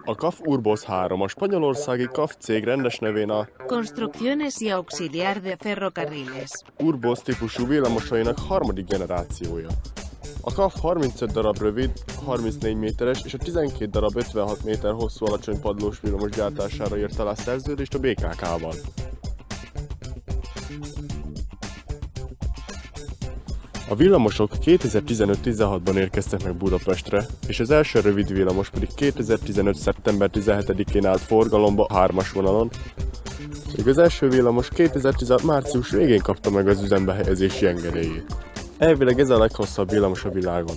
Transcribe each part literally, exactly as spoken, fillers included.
A ká á ef Urbos három a spanyolországi ká á ef cég rendes nevén a Construcciones y Auxiliar de Ferrocarriles Urbos típusú villamosainak harmadik generációja. A ká á ef harmincöt darab rövid, harmincnégy méteres és a tizenkét darab ötvenhat méter hosszú alacsony padlós villamos gyártására írt alá szerződést a bé ká ká-val. A villamosok kétezer-tizenöt-tizenhatban érkeztek meg Budapestre, és az első rövid villamos pedig kétezer-tizenöt. szeptember tizenhetedikén állt forgalomba a hármas vonalon, míg az első villamos kétezer-tizenhat. március végén kapta meg az üzembe helyezési engedélyét. Elvileg ez a leghosszabb villamos a világon.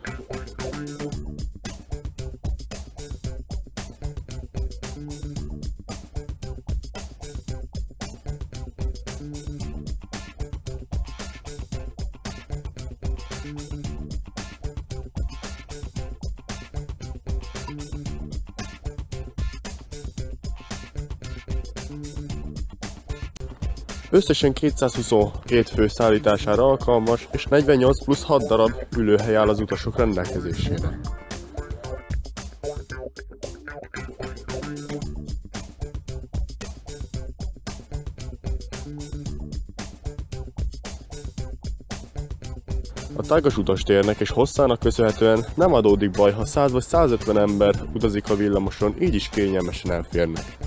Összesen kétszázhuszonkettő fő szállítására alkalmas, és negyvennyolc plusz hat darab ülőhely áll az utasok rendelkezésére. A tágas utastérnek és hosszának köszönhetően nem adódik baj, ha száz vagy százötven ember utazik a villamoson, így is kényelmesen elférnek.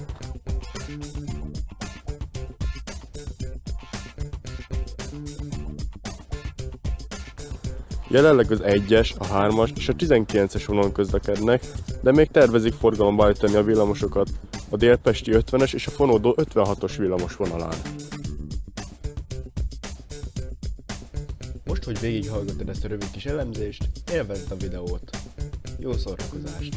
Jelenleg az egyes, a hármas és a tizenkilences vonalon közlekednek, de még tervezik forgalomba állítani a villamosokat a délpesti ötvenes és a fonódó ötvenhatos villamos vonalán. Most, hogy végighallgattad ezt a rövid kis elemzést, élvezd a videót. Jó szórakozást!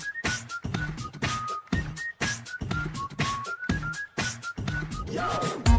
Yo!